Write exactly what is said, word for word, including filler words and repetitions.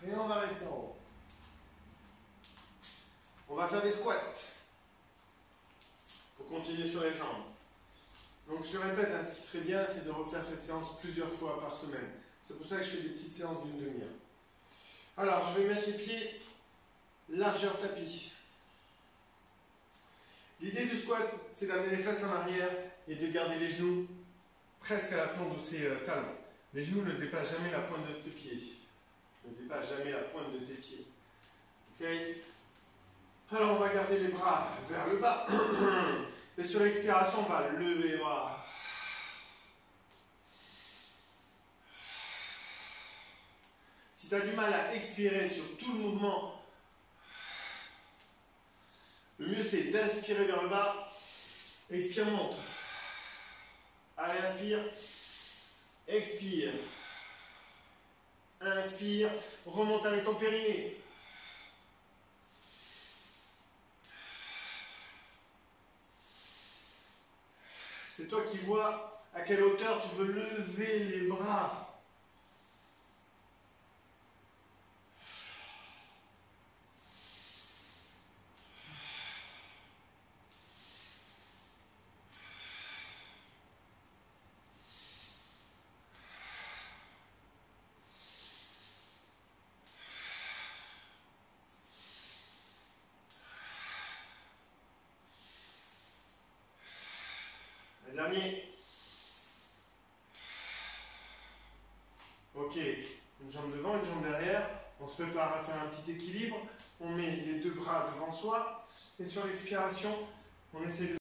Et on va rester en haut. On va faire des squats pour continuer sur les jambes. Donc je répète, hein, ce qui serait bien, c'est de refaire cette séance plusieurs fois par semaine. C'est pour ça que je fais des petites séances d'une demi-heure. Alors, je vais mettre les pieds largeur tapis. L'idée du squat, c'est d'amener les fesses en arrière et de garder les genoux presque à la plante de ses euh, talons. Les genoux ne dépassent jamais la pointe de tes pieds. Ne dépassent jamais la pointe de tes pieds. Ok? Alors, on va garder les bras vers le bas. Et sur l'expiration, on va lever les bras. Si tu as du mal à expirer sur tout le mouvement, le mieux c'est d'inspirer vers le bas. Expire, monte. Allez, inspire. Expire. Inspire. Remonte avec ton périnée. C'est toi qui vois à quelle hauteur tu veux lever les bras. Un dernier. Ok, une jambe devant, une jambe derrière. On se prépare à faire un petit équilibre. On met les deux bras devant soi. Et sur l'expiration, on essaie de